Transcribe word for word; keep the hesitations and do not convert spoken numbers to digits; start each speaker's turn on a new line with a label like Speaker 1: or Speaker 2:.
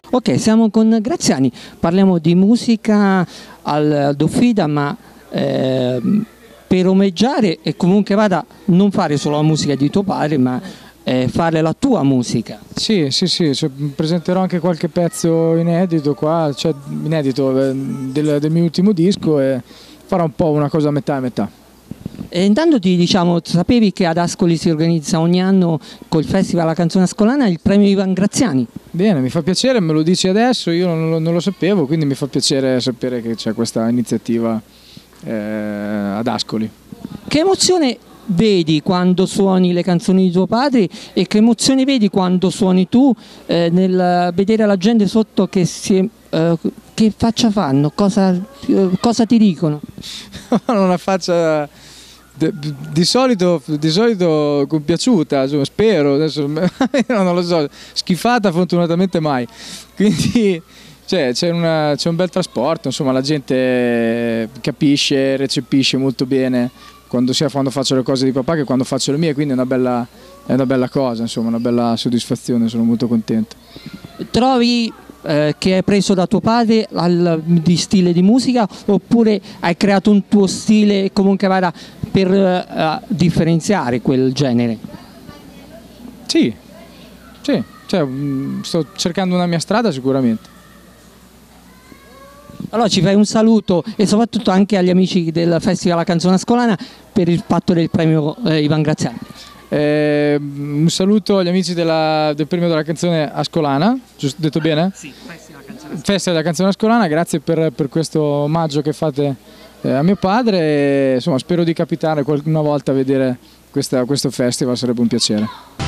Speaker 1: Ok, siamo con Graziani, parliamo di musica al Dolfida, ma eh, per omeggiare e comunque vada non fare solo la musica di tuo padre, ma eh, fare la tua musica.
Speaker 2: Sì, sì, sì, cioè, presenterò anche qualche pezzo inedito qua, cioè inedito eh, del, del mio ultimo disco, e farò un po' una cosa a metà e metà.
Speaker 1: E intanto ti diciamo, sapevi che ad Ascoli si organizza ogni anno col Festival La Canzone Ascolana il premio Ivan Graziani?
Speaker 2: Bene, mi fa piacere, me lo dici adesso, io non lo, non lo sapevo, quindi mi fa piacere sapere che c'è questa iniziativa eh, ad Ascoli.
Speaker 1: Che emozione vedi quando suoni le canzoni di tuo padre e che emozione vedi quando suoni tu eh, nel vedere la gente sotto che, si, eh, che faccia fanno, cosa, eh, cosa ti dicono?
Speaker 2: Una faccia di, di solito, di solito compiaciuta, insomma, spero, adesso non lo so, schifata fortunatamente mai, quindi c'è un bel trasporto, insomma la gente capisce, recepisce molto bene quando, sia quando faccio le cose di papà che quando faccio le mie, quindi è una bella, è una bella cosa, insomma, una bella soddisfazione, sono molto contento.
Speaker 1: Trovi eh, che hai preso da tuo padre al, di stile di musica oppure hai creato un tuo stile comunque vada per eh, differenziare quel genere?
Speaker 2: Sì, sì, cioè, sto cercando una mia strada sicuramente.
Speaker 1: Allora ci fai un saluto e soprattutto anche agli amici del Festival La Canzone Ascolana per il fatto del premio eh, Ivan Graziani.
Speaker 2: Eh, un saluto agli amici della, del premio della canzone Ascolana, giusto, detto bene?
Speaker 1: Sì, Festival La Canzone Ascolana.
Speaker 2: Festival della Canzone Ascolana, grazie per, per questo omaggio che fate eh, a mio padre e, insomma, spero di capitare una volta a vedere questa, questo festival, sarebbe un piacere.